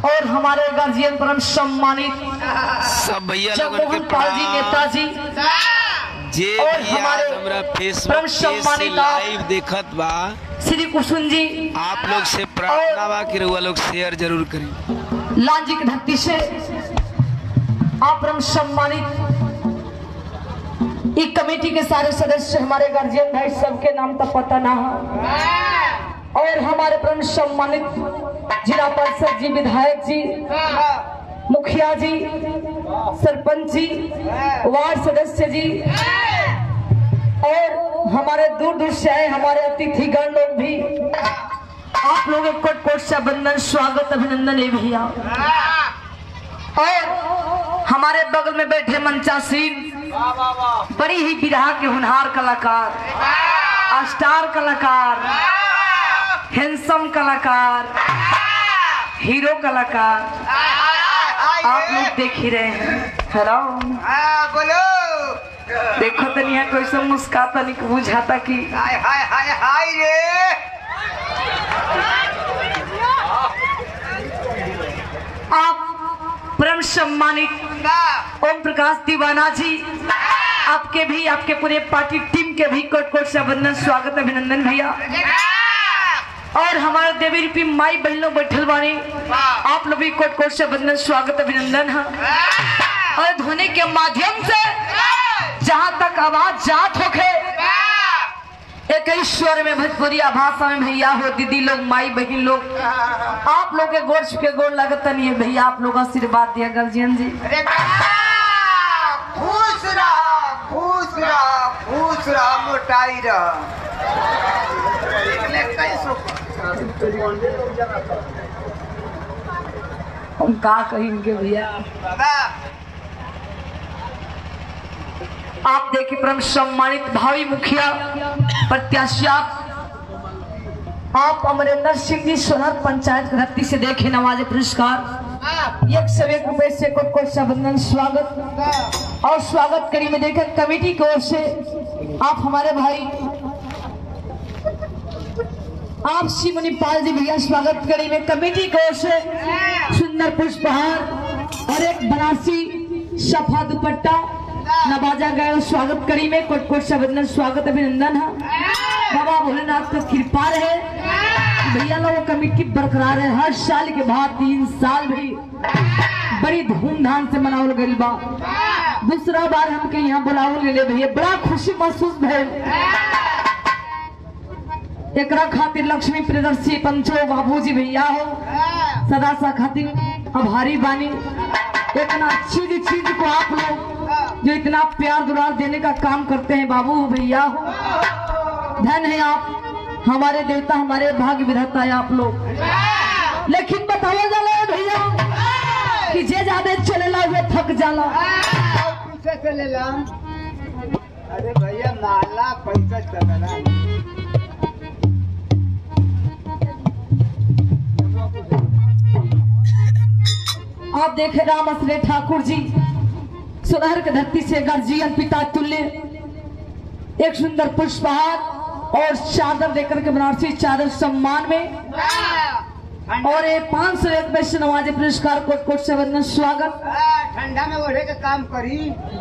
और हमारे गार्जियन परम सम्मानित सब भैया जगमोहन पाल जी नेताजी जे और भैया हमारे हमरा परम फेसबुक से सम्मानित लाइव देखत बा, श्री कुसुम जी आप लोग से प्रार्थना बा कि रउआ लोग शेयर जरूर करें। लांजी की धरती से आप परम सम्मानित एक कमेटी के सारे सदस्य हमारे गार्जियन भाई सबके नाम का पता ना है और हमारे परम सम्मानित जिला परिषद जी, विधायक जी, मुखिया जी, सरपंच जी, वार्ड सदस्य जी और हमारे दूर दूर से आए हमारे अतिथिगण लोग भी, आप लोगों को कोट कोट से वंदन, स्वागत, अभिनंदन है भैया। और हमारे बगल में बैठे मंचासीन बड़ी ही विधा के होनहार कलाकार, स्टार कलाकार, हैंडसम कलाकार, हीरो कलाकार, आप लोग देख ही रहे हैं। हेलो बोलो, देखो तो नहीं है कोई सब मुस्काता नहीं बुझाता कि हाय हाय हाय हाय रे। आप परम सम्मानित ओम प्रकाश दीवाना जी, आपके भी, आपके पूरे पार्टी टीम के भी कोट कोट से वंदन, स्वागत, अभिनंदन भैया। और हमारे देवी रूपी माई बहनों बैठल बानी, आप लोग भी कोट कोट से वंदन, स्वागत, अभिनंदन है। और ध्वनि के माध्यम से जहां तक आवाज जात होके एक ही स्वर में भोजपुरिया भाषा में भैया हो, दीदी लोग, माई बहन लोग, आप लोग के गोर छुके गोर लगता नहीं है भैया, आप लोग आशीर्वाद दिया गार्जियन जी। खुश रहा, खुश रहा, खुश रहा, मोटाई रहा। हम का कहेंगे भैया। आप देखिए परम सम्मानित भावी मुखिया प्रत्याशी आप अमरेंद्र सिंह जी, सोनर पंचायत की धरती से देखे नवाज पुरस्कार 101 रुपए से कोट से वंदन, स्वागत। और स्वागत करी में देखे कमेटी की ओर से आप हमारे भाई आप शिवनी पाल जी भैया, स्वागत करी में कमेटी की ओर से सुंदर पुष्पहार और एक बनारसी सफा दुपट्टा नवाजा गए, स्वागत करी में कोट कोट से वंदन, स्वागत, अभिनंदन है। बाबा भोलेनाथ का कृपा रहे भैया लोग कमेटी बरकरार है, हर साल के बाद 3 साल भी बड़ी धूमधाम से मनावल गई बा। दूसरा बार हमके यहाँ बुलावल गए भैया, बड़ा खुशी महसूस भइल। एकरा खातिर लक्ष्मी प्रियदर्शी पंचो बाबूजी भैया हो सदा सा खातिर आभारी बानी। इतना चीज को आप लोग जो इतना प्यार दुलार देने का काम करते हैं बाबू भैया हो, धन है आप, हमारे देवता, हमारे भाग्य विधाता है आप लोग। लेकिन बताओ जाला भैया कि जे ज्यादा चलेला वो थक जाला। पीछे चलेला, अरे भैया माला पैसा चलेला। आप देखे राम असले ठाकुर जी, सुनहर की धरती से गार्जियन पिता तुल्य एक सुंदर पुष्पहार और चादर देकर के बनारसी चादर सम्मान में और 501 पैसे नवाजे पुरस्कार कोट कोट से वंदन, स्वागत। ठंडा में ओढ़े के काम करी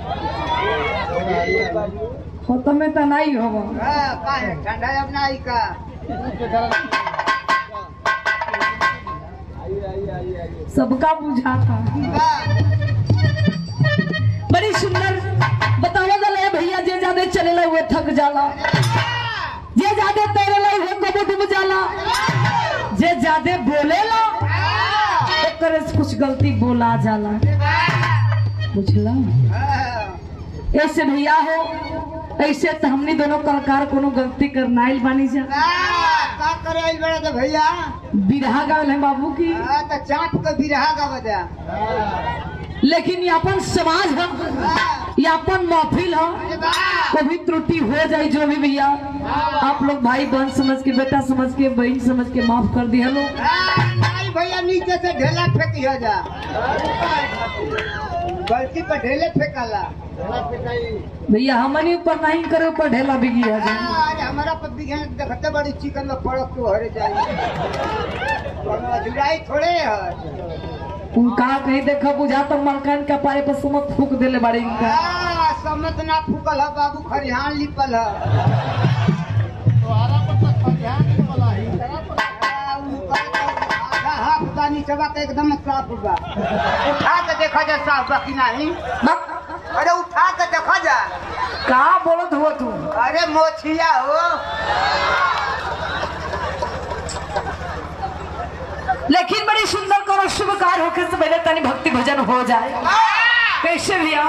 हो तो में तो नहीं होगा, ठंडा अपना आई का सबका बुझाता। बड़ी सुंदर बतावा जाला भैया, जे ज्यादा चलेला वो थक जाला, जे ज्यादा तैरेला वो कबो डूब जाला, जे ज्यादा बोलेला ओकरे से कुछ गलती बोला जाला, बुझला। ऐसे भैया हो, ऐसे तो हमने दोनों कलाकार कोनो गलती करना ही बानी जा। का करे बड़ा तो भैया बिरहा गावल है बाबू की, तो चाट को बिरहा का बजा। लेकिन ये अपन समाज है, ये अपन महफिल है, कभी त्रुटि हो जाए जो भी भैया आप लोग भाई बहन समझ के, बेटा समझ के, बहन समझ के माफ कर दिया लोग। भैया नीचे से ढेला फेंकिया जा गलती पर ढेले फेंकाला भैया हमनी ऊपर नहीं करे ऊपर ढेला बिगी है आज हमारा पर बिगन देखते बड़ी चिकन में पड़क तो हरे जाई जुड़ाई थोड़े है उनका नहीं देखा बुझा तो मलकान का पारे पर समत फूक देले बाड़ी इनका समत ना फूकल है बाबू खरिहान लिपल है नीचे बात एकदम साफ हुआ उठा के देखा जा साफ बाकी नहीं अरे उठा के देखा जा कहा बोलत हो तू अरे मोछिया हो लेकिन बड़ी सुंदर करो शुभ कार्य होकर से पहले तनी भक्ति भजन हो जाए कैसे भैया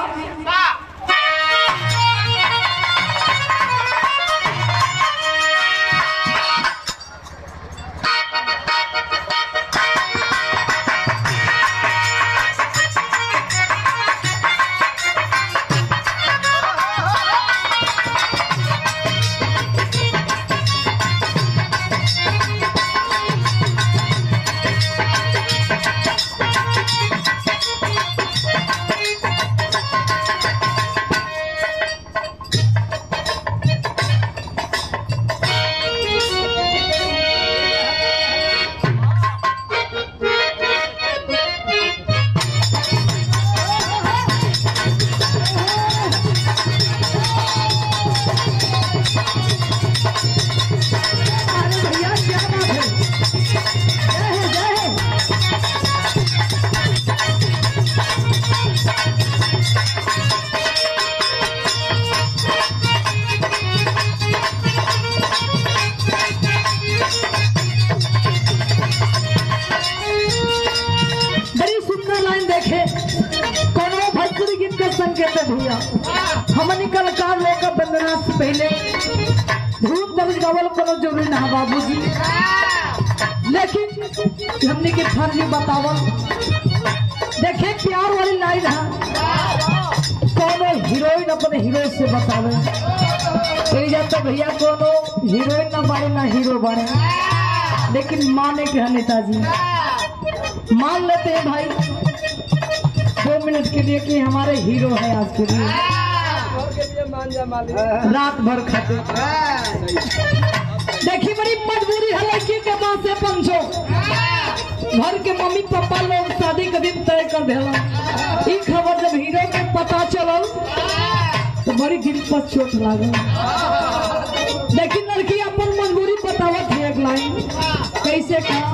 भैया हमनी कलाकार लेकर बंदना से पहले धूप दर्ज गावल कोनो जरूरी ना बाबूजी लेकिन हमने के फर्ज बतावल देखे प्यार वाली लाइन है कोनो हीरोइन अपने हीरो से बतावे कही जाता भैया कोनो हीरोइन ना बने ना हीरो बने लेकिन माने के नेताजी मान लेते हैं भाई 2 मिनट के लिए कि हमारे हीरो है आज के लिए रात भर खाते देखिए बड़ी मजबूरी है लड़की के पास से पंचो घर के मम्मी पापा लोग शादी के दिन तय कर देला ई खबर जब हीरो के पता चलल तो बड़ी दिल पर चोट लागल लेकिन लड़की अपन मजबूरी बतावत है एक लाइन कैसे कहा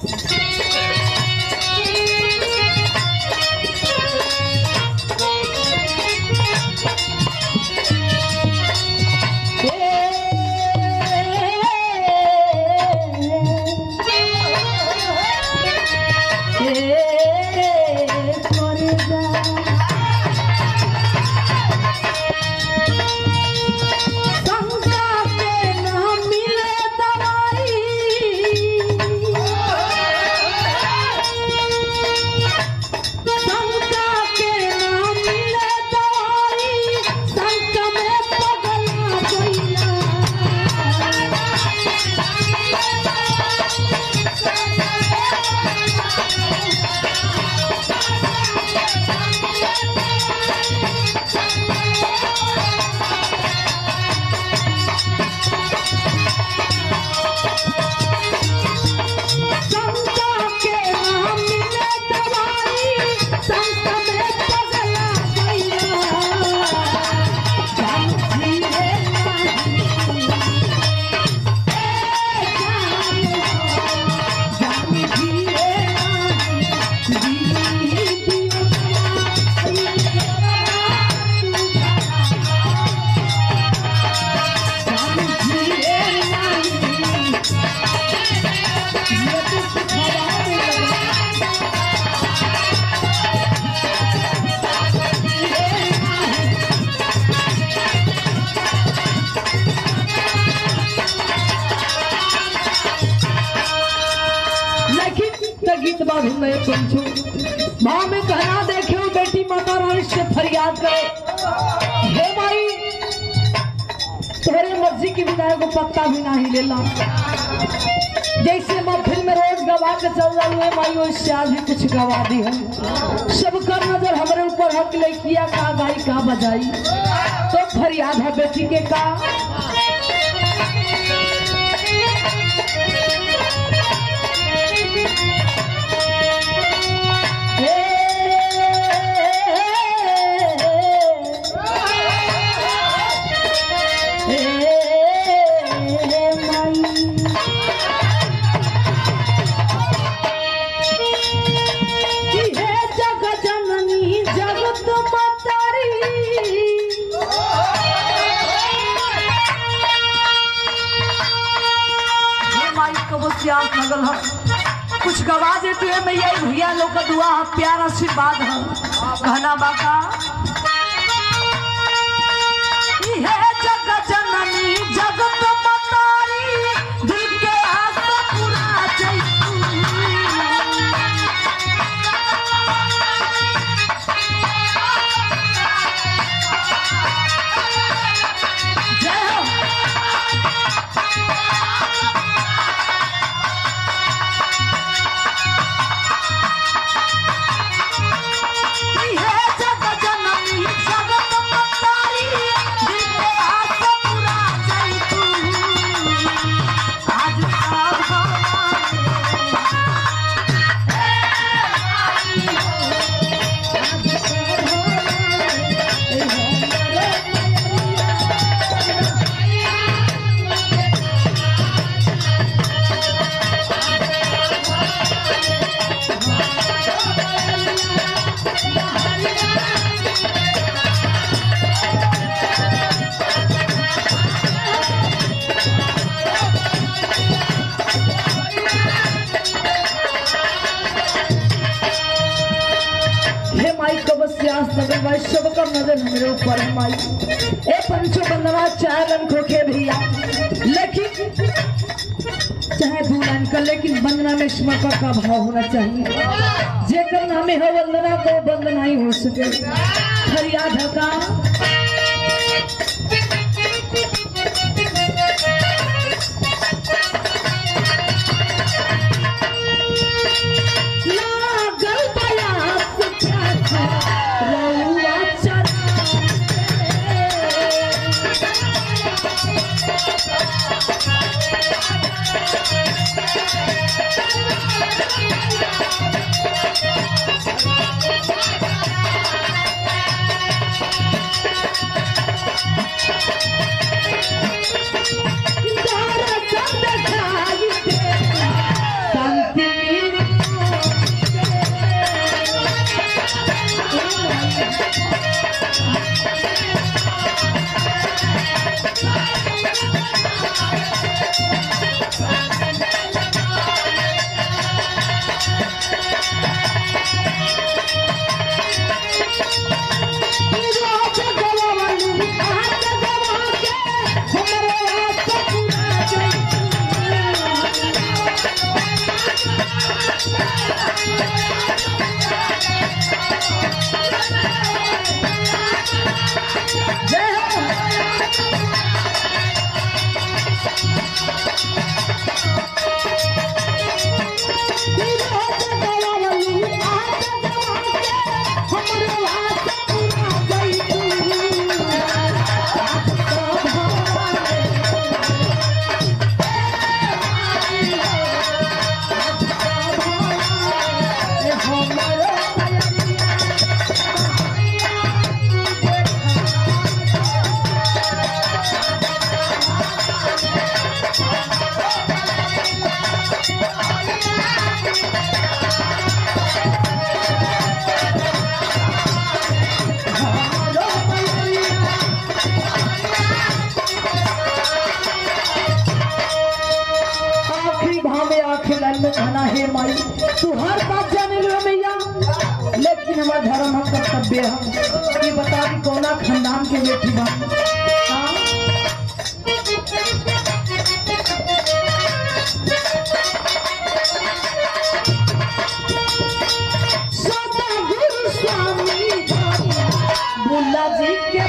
माँ में कहना देखे बेटी माता रानी से फरियाद करे हे भाई तेरे मर्जी की बिना को पत्ता भी नहीं लेला जैसे महफिल में रोज गवा के चल रही है माई उससे आज भी कुछ गवा दी है। सबका नजर हमारे ऊपर हक ले किया का गाई का बजाई तो फरियाद है बेटी के का लगल है कुछ गवा देते हैं मैया भैया लोग का दुआ है प्यार आशीर्वाद है कहना बाका जगत जननी जगत मतारी दिल के आशा पूरा सबका नजर मेरे ऊपर है माई ए पंचो बंदना चाहे रंग खोखे भैया लेकिन चाहे दुल्हन का लेकिन वंदना में समर्पण का भाव होना चाहिए जेकर नामे है वंदना को वंदना ही हो सके फरियाद है का कहना है माई तू हर बात जाने लो मैया लेकिन हमारा धर्म हम कर्तव्य है ये बता दी कौना खानदान के बेटी बा बुल्ला जी के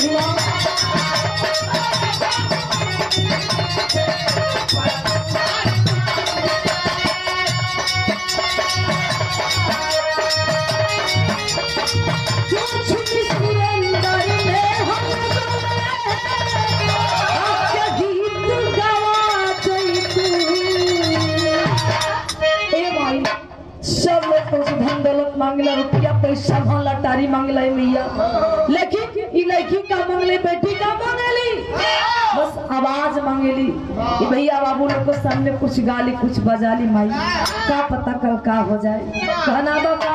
मांगला रुपया पैसा भला टारी मांगला मैया, लेकिन ई लड़की का मांगले, बेटी का मांगली, बस आवाज मांगली। भैया बाबू लोग को सामने कुछ गाली कुछ बजाली, माई क्या पता कल का हो जाए। कहना बाबा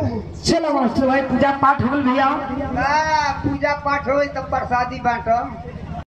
मास्टर भाई पूजा पाठ हो गल भैया। पूजा पाठ हो तो प्रसादी बांटो।